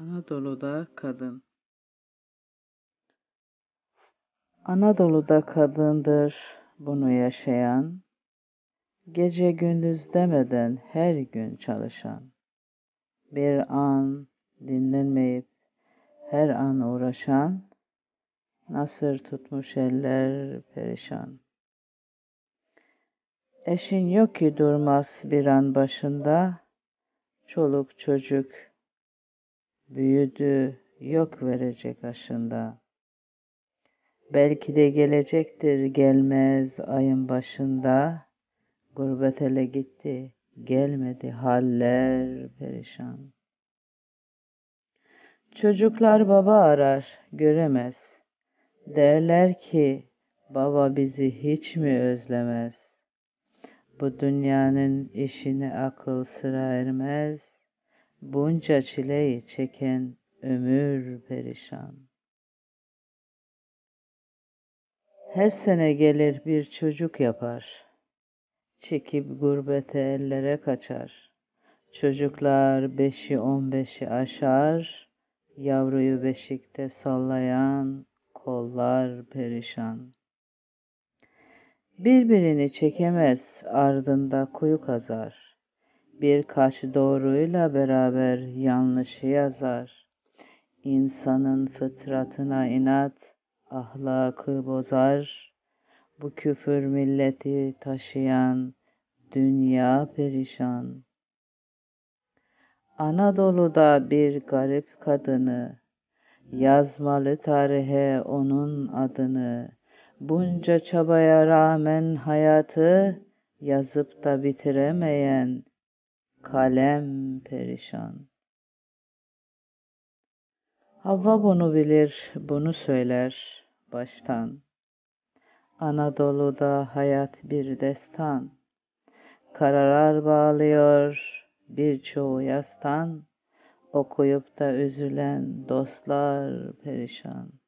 Anadolu'da kadın. Anadolu'da kadındır bunu yaşayan, gece gündüz demeden her gün çalışan, bir an dinlenmeyip her an uğraşan, nasır tutmuş eller perişan. Eşin yok ki durmaz bir an başında, çoluk çocuk büyüdü yok verecek aşında. Belki de gelecektir gelmez ayın başında, gurbet ele gitti gelmedi haller perişan. Çocuklar baba arar göremez, derler ki baba bizi hiç mi özlemez? Bu dünyanın işine akıl sıra ermez, bunca çileyi çeken ömür perişan. Her sene gelir bir çocuk yapar, çekip gurbete ellere kaçar. Çocuklar 15'i aşar, yavruyu beşikte sallayan kollar perişan. Birbirini çekemez ardında kuyu kazar. Birkaç doğruyla beraber yanlışı yazar. İnsanın fıtratına inat, ahlakı bozar. Bu küfür milleti taşıyan dünya perişan. Anadolu'da bir garip kadını, yazmalı tarihe onun adını. Bunca çabaya rağmen hayatı, yazıp da bitiremeyen kalem perişan. Havva bunu bilir, bunu söyler baştan. Anadolu'da hayat bir destan. Karalar bağlıyor birçoğu yastan. Okuyup da üzülen dostlar perişan.